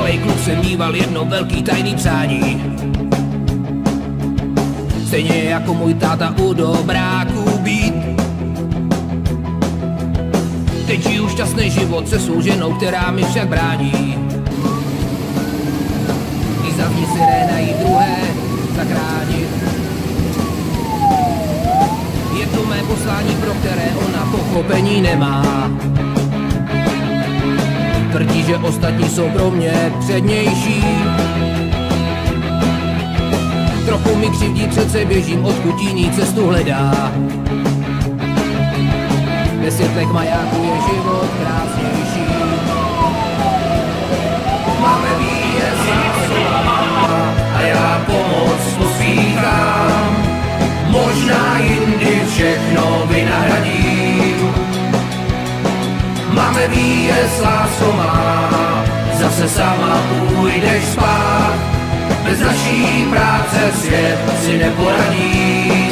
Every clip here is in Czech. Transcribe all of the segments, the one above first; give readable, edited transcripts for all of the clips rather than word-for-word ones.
malej kluk jsem míval jedno velký tajný přání. Stejně jako můj táta u dobráků být. Teď žiju šťastný život se svou ženou, která mi však brání. Když zazní siréna, jí druhé zachránit. Je to mé poslání, pro které ona pochopení nemá. Tvrdí, že ostatní jsou pro mě přednější. Trochu mi křivdí, přece běžím, odkud jiný cestu hledá. Ve světlech majáku je život krásnější. Máme výjezd a já pomoc pospíchám. Možná jindy všechno vynahradím. Máme výjezd, lásko má, zase sama půjdeš spát. Bez naší práce svět si neporadí.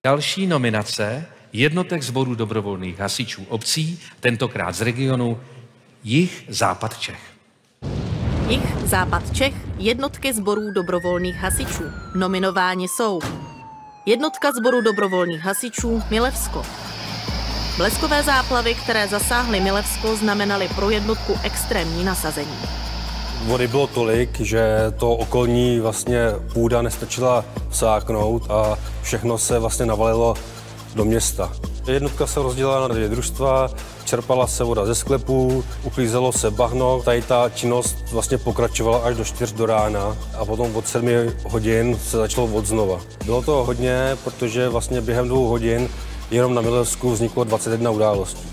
další nominace jednotek sborů dobrovolných hasičů obcí, tentokrát z regionu Jih Západ Čech. Jih Západ Čech, jednotky sborů dobrovolných hasičů. Nominováni jsou jednotka sboru dobrovolných hasičů Milevsko. Bleskové záplavy, které zasáhly Milevsko, znamenaly pro jednotku extrémní nasazení. Vody bylo tolik, že to okolní vlastně půda nestačila vsáknout a všechno se vlastně navalilo do města. Jednotka se rozdělila na 2 družstva, čerpala se voda ze sklepů, uklízelo se bahno. Tady ta činnost vlastně pokračovala až do 4 do rána a potom od 7 hodin se začalo odznova. Bylo to hodně, protože vlastně během 2 hodin jenom na Milevsku vzniklo 21 událostí.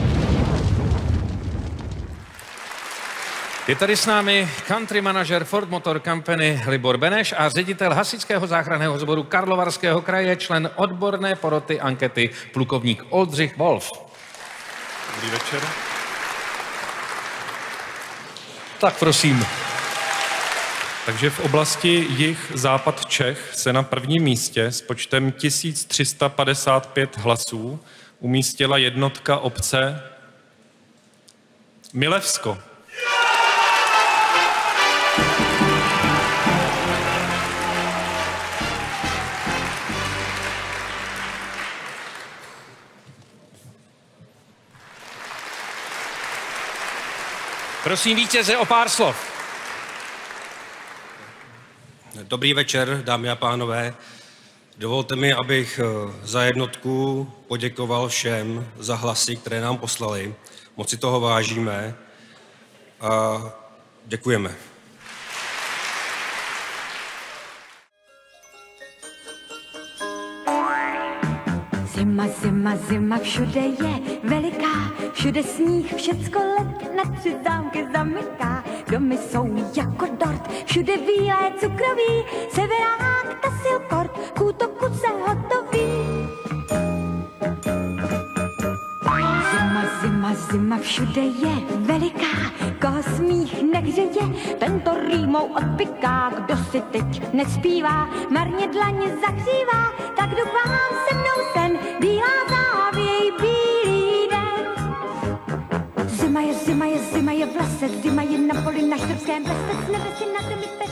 Je tady s námi country manažer Ford Motor Company Libor Beneš a ředitel hasičského záchranného sboru Karlovarského kraje, člen odborné poroty ankety plukovník Oldřich Wolf. Dobrý večer. Tak prosím. Takže v oblasti Jih Západ Čech se na prvním místě s počtem 1355 hlasů umístila jednotka obce Milevsko. Prosím vítěze o pár slov. Dobrý večer, dámy a pánové. Dovolte mi, abych za jednotku poděkoval všem za hlasy, které nám poslali. Moc si toho vážíme a děkujeme. Zima, zima, zima, všude je veliká, všude sníh, všecko led na 3 zámky zamyká. Domy jsou jako dort, všude bílé cukroví, severák, tasilkort, k útoku se hotoví. Zima, zima, zima, všude je veliká, koho smích nehřeje, tento rýmou odpiká. Kdo si teď nespívá, marně dlaně zahřívá, tak jdu k vám se mnou sen, bílá závěj, bílý den. Zima je v lese, zima je na poli, na štrbském lese, s nebe si na zemi